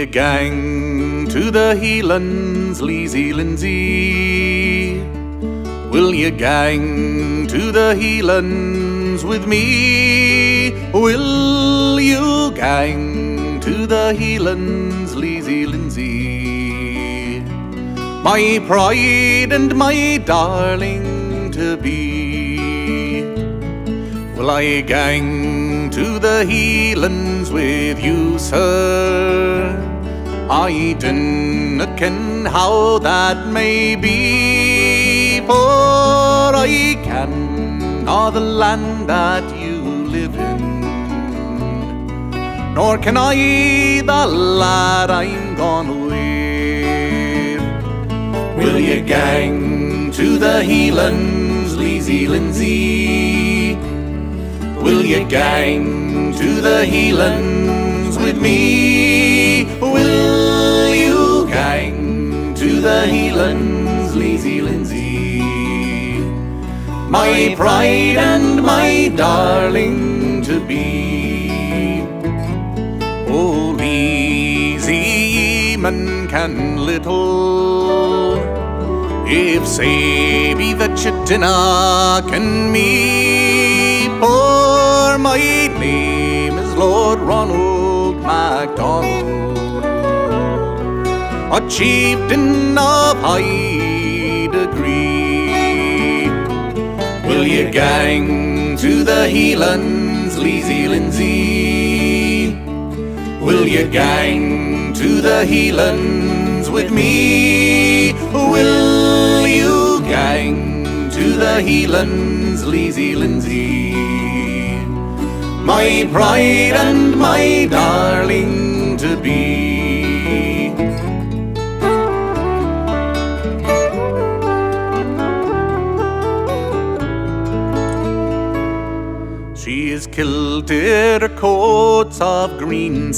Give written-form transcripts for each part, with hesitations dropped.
gang to the Heelands, Leezie Lindsay? Will you gang to the Heelands with me? Will you gang to the Heelands, Leezie Lindsay? My pride and my darling to be. Will I gang to the Heelands with you, sir? I dinna ken how that may be, for I ken not the land that you live in, nor can I the lad I'm gone with. Will you gang to the Heelands, Leezie Lindsay? Will you gang to the Heelands with me? Will you gang to the Heelands, Leezie Lindsay? My pride and my darling to be. Oh, Leezie, man can little, if say be that you dinna ken me, for my name is Lord Ronald MacDonald, a chieftain of high degree. Will you gang to the Heelands, Leezie Lindsay? Will you gang to the Heelands with me? Will you gang to the Heelands, Leezie Lindsay? My pride and my darling to be. She is kilted her coats of green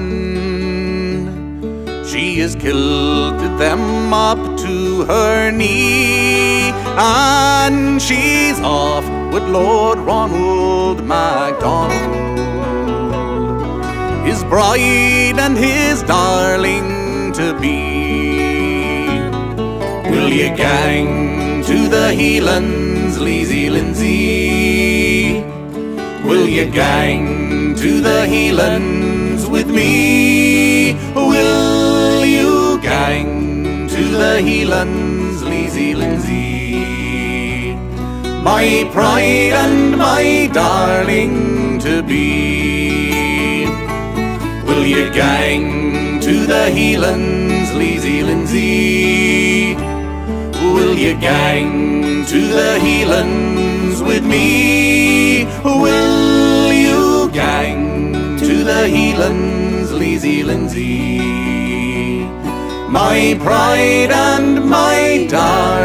satin, she is kilted them up to her knee, and she's off with Lord Ronald MacDonald, his bride and his darling to be. Will you gang to the Heelands, Leezie Lindsay? Will you gang to the Heelands with me? Will you gang to the Heelands, Leezie Lindsay? My pride and my darling to be. Will you gang to the Heelands, Leezie Lindsay? Will you gang to the Heelands with me? Will you gang to the Heelands, Leezie Lindsay? My pride and my darling